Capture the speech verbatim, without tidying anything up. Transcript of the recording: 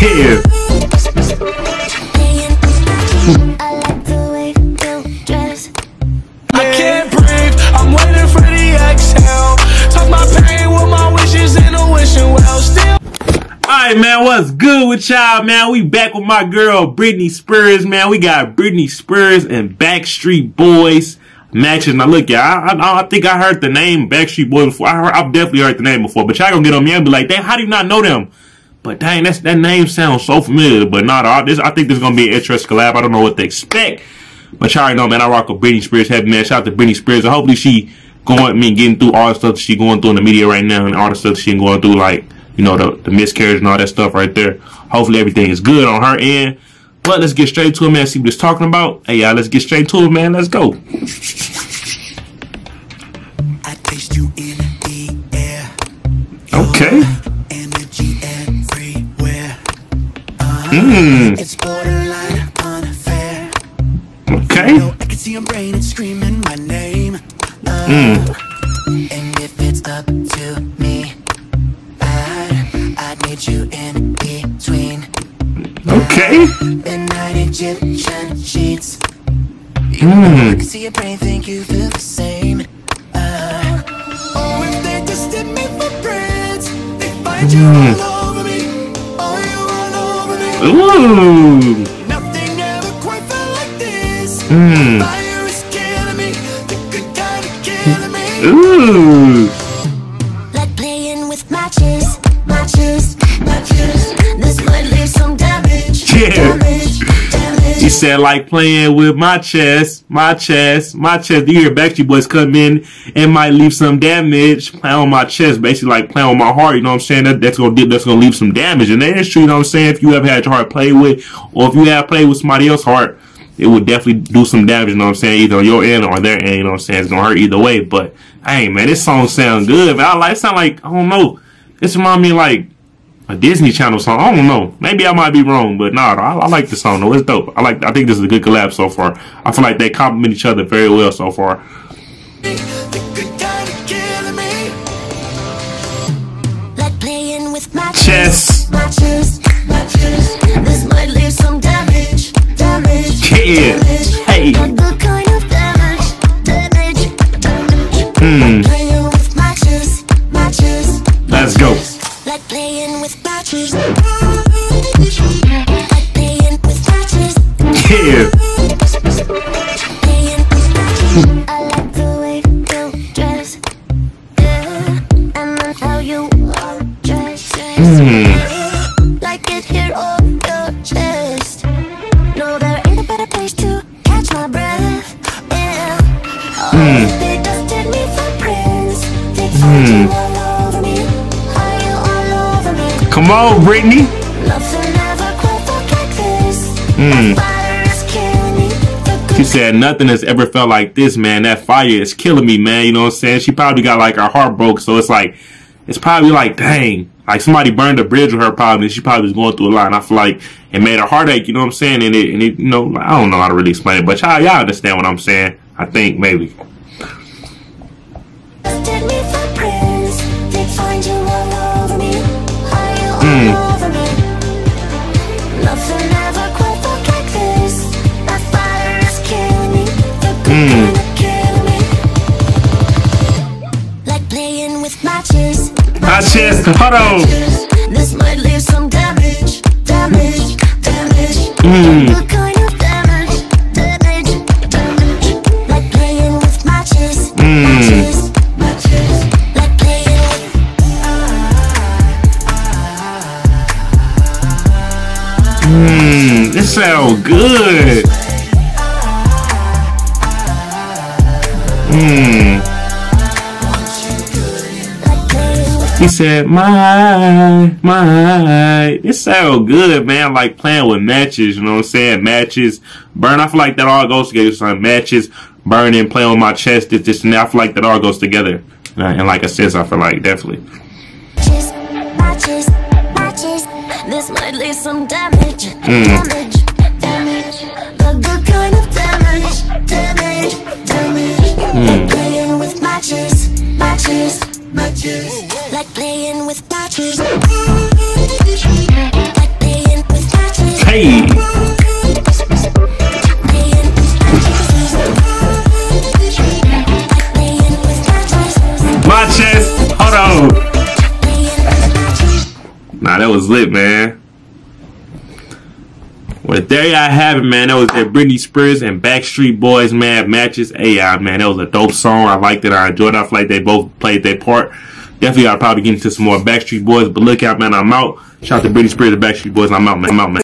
Yeah. I can't breathe, I'm waiting for the exhale. Talk my pain with my wishes in a wishing well. Still. Alright, man, what's good with y'all, man? We back with my girl, Britney Spears, man. We got Britney Spears and Backstreet Boys matches. Now, look, y'all, I, I, I think I heard the name Backstreet Boys before. I heard, I've definitely heard the name before, but y'all gonna get on me and be like, dang, how do you not know them? But dang, that's, that name sounds so familiar. But nah, nah, this, I think this is gonna be an interesting collab. I don't know what to expect. But y'all already know, man, I rock with Britney Spears heavy, man. Shout out to Britney Spears. And hopefully she going, I mean, getting through all the stuff that she going through in the media right now and all the stuff that she going through, like, you know, the, the miscarriage and all that stuff right there. Hopefully everything is good on her end. But let's get straight to it, man. See what it's talking about. Hey, y'all, let's get straight to it, man. Let's go. I taste you in the air. Okay. Energy everywhere. Uh-huh. Mm. It's borderline unfair. Okay. You know, I can see your brain, it's screaming my name. Uh, mm. And if it's up to me, I'd, I'd need you in between. Okay. Midnight Egyptian sheets. You mm. know, I can see your brain, think you feel the same. Uh, oh, if they just did me for friends, they find you mm. all over me. Oh, you all over me. Ooh. Nothing ever quite felt like this. Mm. Fire is killing me. The good kind of killing me. Ooh. Like playing with matches, matches, matches. This might leave some damage. Yeah. Damage, damage. He said, like playing with my chest, my chest, my chest. You hear Backstreet Boys come in and might leave some damage. Playing on my chest, basically like playing on my heart. You know what I'm saying? That, that's gonna that's gonna leave some damage. And that is true. You know what I'm saying? If you ever had your heart played with, or if you have played with somebody else's heart, it would definitely do some damage. You know what I'm saying? Either on your end or their end. You know what I'm saying? It's gonna hurt either way. But hey, man, this song sound good. Man, I like. It sound like I don't know. This remind me of like a Disney Channel song. I don't know. Maybe I might be wrong, but nah, I, I like the song though. It's dope. I like. I think this is a good collab so far. I feel like they complement each other very well so far. Like playing with matches, Chess. matches, matches. This might leave some damage, damage. Yeah. Damage. Hey. Not the kind of damage, damage, damage. Hmm. Like playing with matches, matches. Let's go. Like playing with matches. Like playing with matches. Yeah. Playing with matches. I like the way you dress. Yeah. And then how you are dressed. Mm. Like it here on your chest. No, there ain't a better place to catch my breath. Yeah. Oh, Mm. they dusted me for prints. They Mm. find you all over me. Are you all over me? Come on, Britney. Nothing ever quite felt like this. Mm. That fire is killing me. The She said nothing has ever felt like this, man. That fire is killing me, man. You know what I'm saying? She probably got like her heart broke, so it's like it's probably like, dang, like somebody burned a bridge with her probably, and she probably was going through a lot. And I feel like it made her heartache. You know what I'm saying? And it, and it, you know, I don't know how to really explain it, but y'all, y'all understand what I'm saying? I think maybe. dusted me for prints. They find you all over me. Are you all Mm. over me? Nothing ever quite felt like this. That fire is killing me. The good Mm. kind of killing me. Like playing with matches. My chest, hold on. This might leave some damage, damage, damage. Mm. The kind of damage, damage, damage. Like playing with matches, Mm. matches, matches. Like playing with. Mmm, this sound good. Mmm. He said, my, my. This sound good, man. Like playing with matches, you know what I'm saying? Matches, burn. I feel like that all goes together. Son. Matches, burning, playing with my chest, this, this, and that. I feel like that all goes together. Uh, and like I said, I feel like definitely. Matches, matches, matches. This might leave some damage, Mm. damage, damage. The good kind of damage, damage, damage. Mm. Like playing with matches, matches, matches. Like playing with matches. Like playing. Hey. My chest. Hold on. Nah, that was lit, man. Well, there y'all have it, man. That was that Britney Spears and Backstreet Boys, man, matches. Hey, y'all, man, that was a dope song. I liked it. I enjoyed it. I feel like they both played their part. Definitely, I'll probably get into some more Backstreet Boys. But look out, man, I'm out. Shout out to Britney Spears and Backstreet Boys. I'm out, man. I'm out, man.